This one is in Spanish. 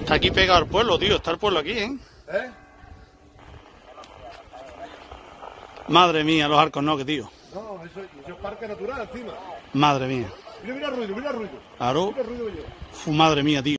Está aquí pegado al pueblo, tío. Está el pueblo aquí, ¿eh? ¿Eh? Madre mía, los arcos no, que tío. No, eso es parque natural encima. Madre mía. Mira, mira el ruido, mira el ruido. Claro. Mira el ruido que lleva. Madre mía, tío.